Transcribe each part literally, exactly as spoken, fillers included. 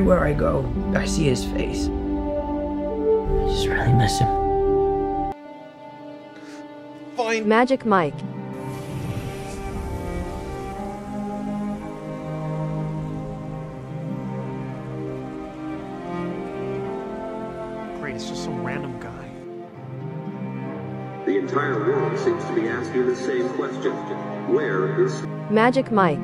Everywhere I go, I see his face. I just really miss him. Fine. Magic Mike. Great, it's just some random guy. The entire world seems to be asking the same question. Where is Magic Mike.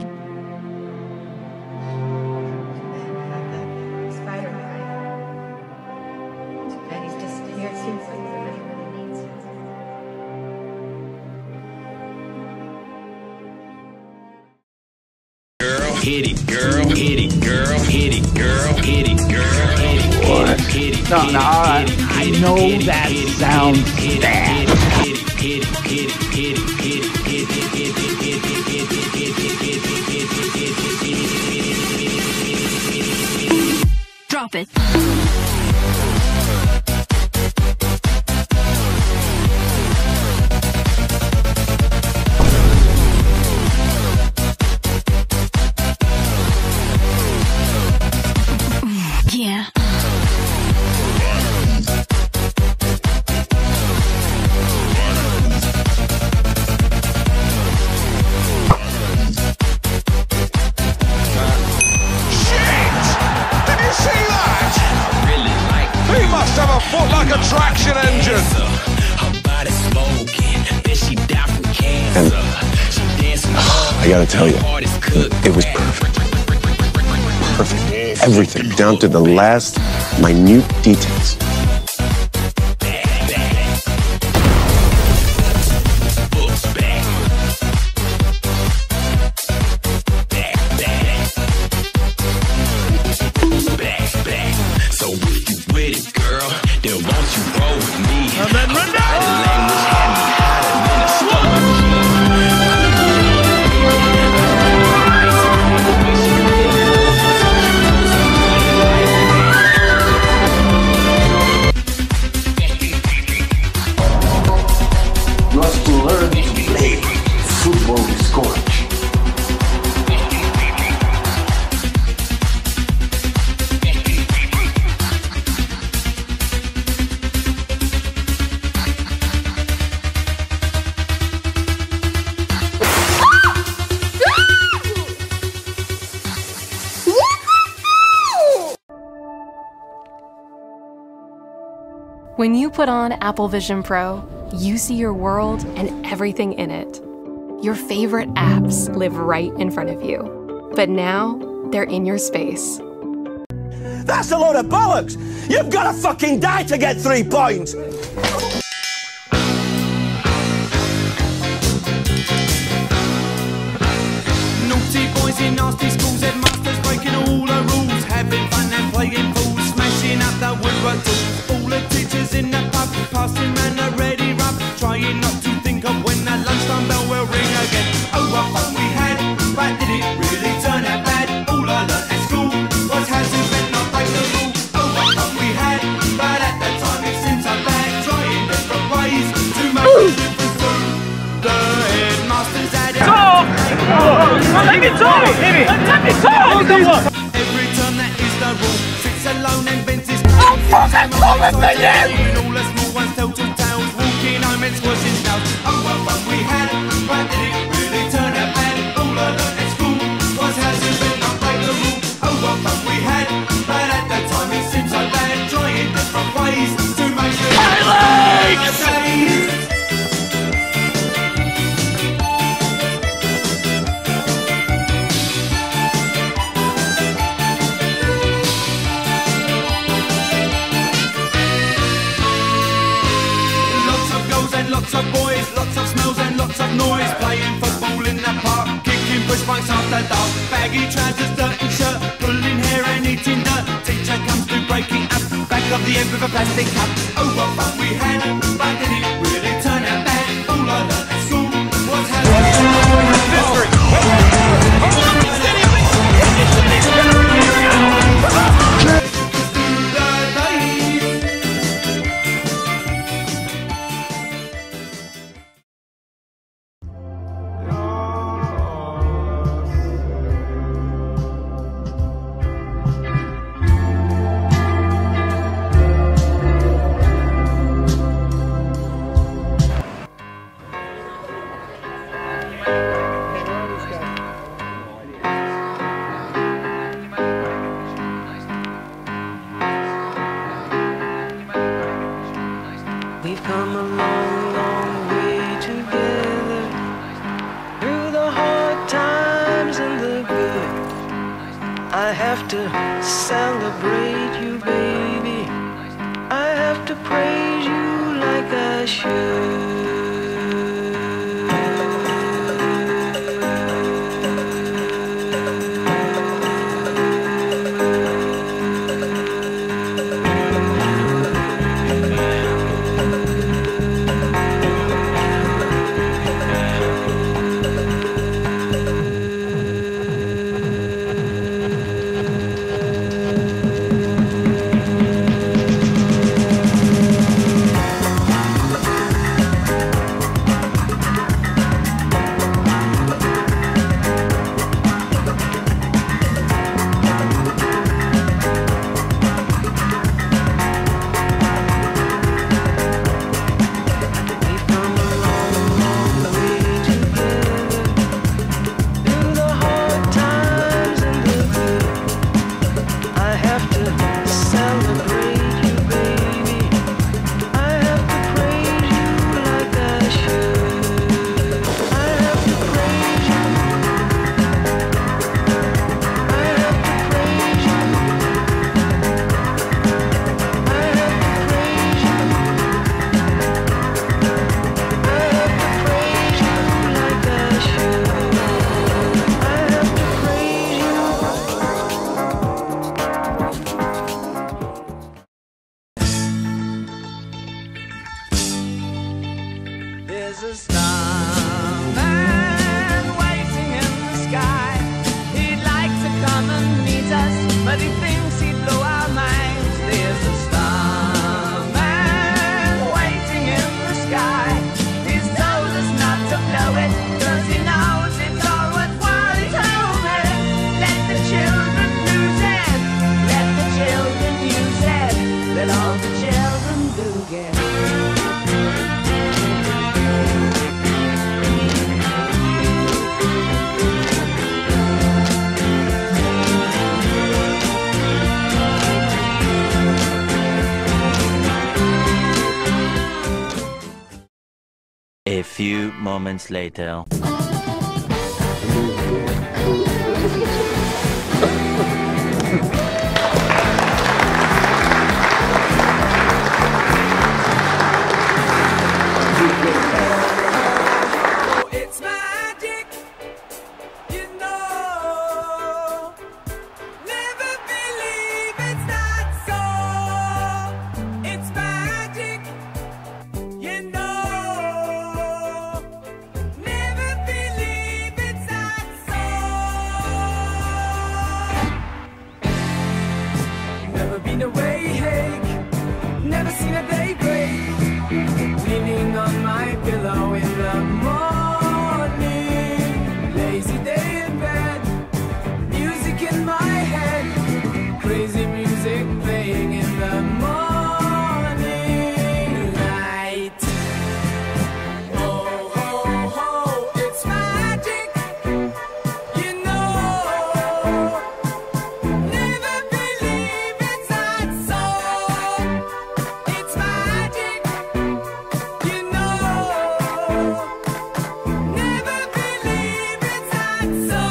Hit it, girl, hit it, girl, hit it, girl, hit it, girl, hit it, What? hit it, No, no, I, I know that sounds bad. Drop it. Yeah. He must have a foot like a traction engine. Her body smoking, then she died from cancer. She dancing I gotta tell you, it was perfect. Perfect. Everything, down to the last minute details. So if you with it, girl, then won't you roll with me? And then run down! Language had me hotter than a You have to learn to play football with courage. When you put on Apple Vision Pro, you see your world and everything in it. Your favorite apps live right in front of you. But now, they're in your space. That's a load of bollocks! You've got to fucking die to get three points! Naughty boys in nasty schools, headmasters breaking all the rules, having fun and playing fools, smashing up the woodwork tools. All the teachers in the pub, passing round a ready rub, trying not to think of when the lunchtime bell will ring again. Oh, what fun we had, but did it really turn out bad? All I learnt at school was how to bend, not break the rule. Oh, what fun we had, but at the time it seemed so bad, trying different ways to make a difference to the headmasters had it. Let me talk! Let me talk! Every time that is the rule, sits alone and bends his I'm fucking coming for you! all the small ones tell two tales, walking home and squashing snails. Oh, what fun we had, but did it really turn out bad? All I learnt at school was how to bend, not break the rule. Oh, what fun we had, but at the time it seemed so bad, trying different ways to make it my legs! Lots of boys, lots of smells and lots of noise, playing football in the park, kicking push bikes after dark, baggy trousers, dirty shirt, pulling hair and eating dirt. Teacher comes to break it up, back of the end with a plastic cup. Oh, what fun we had, but did it really turn out bad? All I learnt at school was how to history. We've come a long, long way together, through the hard times and the good. I have to celebrate you, baby. I have to praise you like I should. There's a starman waiting in the sky. He'd like to come and meet us, but he thinks he'd blow our minds. There's a starman waiting in the sky. He's told us not to blow it, 'cause he knows it's all worthwhile. He told me, let the children lose it, let the children use it, let all the children do get it. A few moments later. It's magic, you know. Never believe it's not so. It's magic, you know. Never believe it's not so. Never been away, hey. Never seen a day break. Leaning on my pillow in the morning. Lazy day in bed. Music in my head. Crazy music playing in the morning light. Oh, ho, ho, it's magic, you know. Never believe it's not so. It's magic, you know. Never believe it's not so.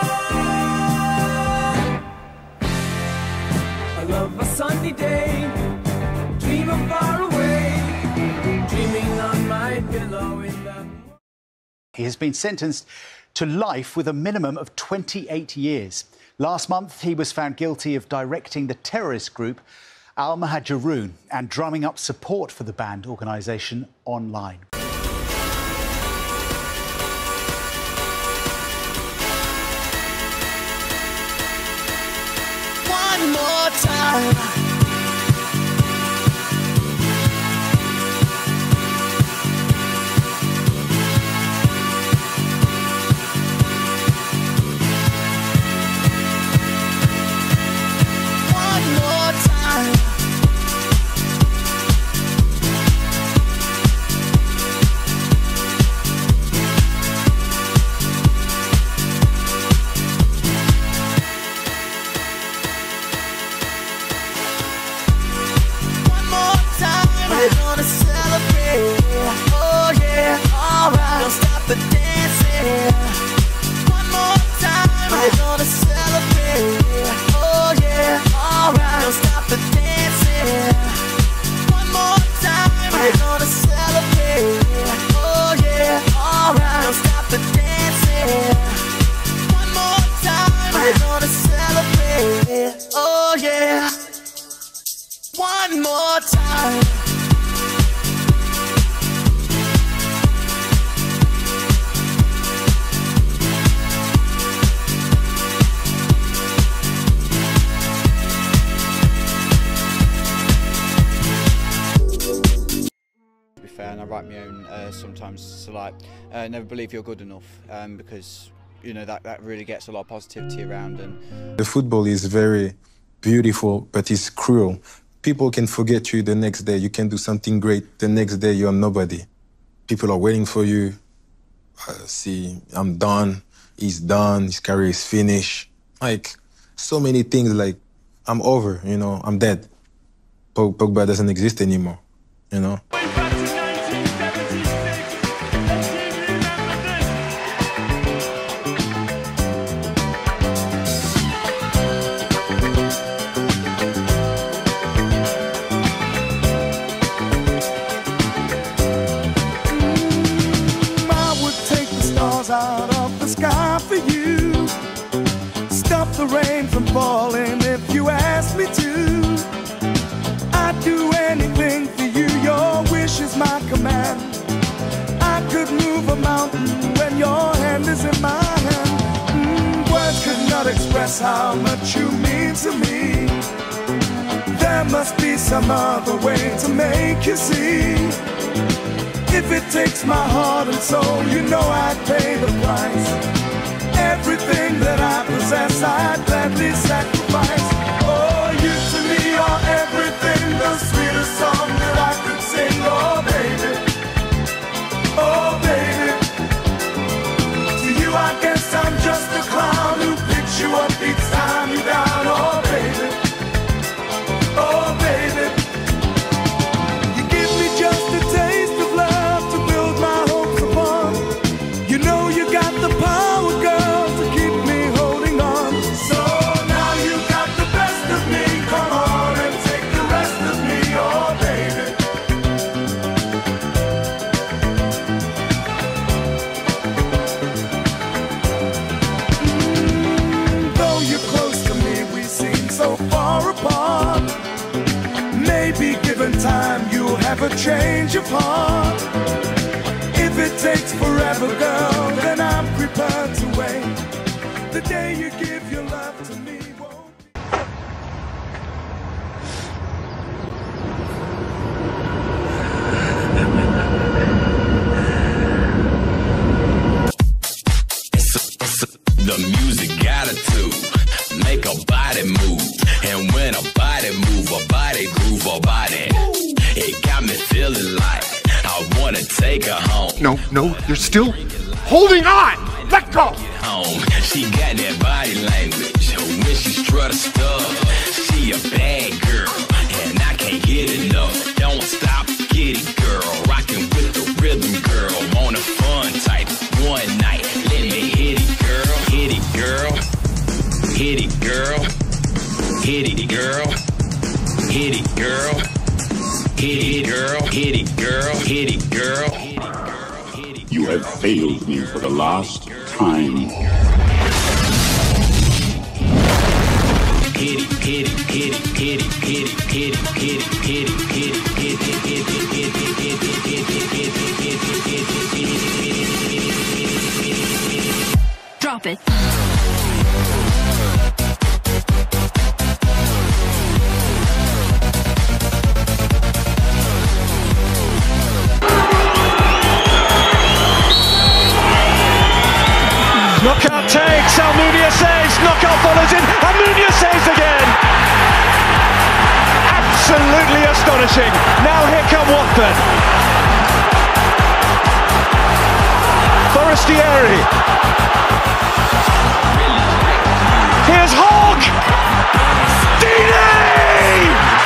I love a sunny day, dream of far away, dreaming on my pillow in the. He has been sentenced to life with a minimum of twenty-eight years. Last month, he was found guilty of directing the terrorist group Al Muhajiroon and drumming up support for the banned organisation online. One more time. One more time. the dancing. One more time, we're gonna celebrate. Oh yeah, alright. Don't stop the dancing. One more time, we're gonna celebrate. Oh yeah, alright. Don't stop the dancing. One more time, we're gonna celebrate. Oh yeah, one more time. Fair, and I write my own uh, sometimes, so like uh, never believe you're good enough, um, because you know that that really gets a lot of positivity around. And the football is very beautiful, but it's cruel. People can forget you the next day. You can do something great, the next day you're nobody. People are waiting for you. Uh, see, I'm done, he's done, his career is finished. Like, so many things, like, I'm over, you know, I'm dead. Pogba doesn't exist anymore, you know? Out of the sky for you, stop the rain from falling if you ask me to. I'd do anything for you, your wish is my command. I could move a mountain when your hand is in my hand. Mm, words could not express how much you mean to me. There must be some other way to make you see. If it takes my heart and soul, you know I'd pay the price. Everything that I possess, I'd gladly sacrifice. Oh, you to me are everything, the sweetest song that I could sing. Oh, baby, oh, baby. To you I guess I'm just a clown who picks you up each time you're down. Oh, baby, oh, baby. You give me just a taste of love. You know you got the power, girl, to keep me holding on. So now you got the best of me. Come on and take the rest of me, oh baby. Mm, though you're close to me, we seem so far apart. Maybe given time, you'll have a change of heart. If it takes forever, girl, then I'm prepared to wait. The day you give your love to me won't be... The music got it to make a body move. And when a body move, a body groove, a body, it got me feeling like I wanna take her home. No, no, you're still holding on! Let go! Home. She got that body language when she strut her stuff. She a bad girl, and I can't get enough. Don't stop, get it, girl. Rockin' with the rhythm, girl. On a fun type, one night. Let me hit it, girl. Hit it, girl. Hit it, girl. Hit it, girl. Hit it, girl. Hit it, girl. Hit it, girl. Hit it, girl. You have failed me for the last time. Hit it, hit it, hit it, hit it, hit it, hit it, hit it, hit it, hit it, hit it, hit it, hit it, hit it, hit it. Drop it. Knockout takes, Almunia saves, knockout follows in, Almunia saves again! Absolutely astonishing. Now here come Watford. Forestieri. Here's Hogg! Deeney!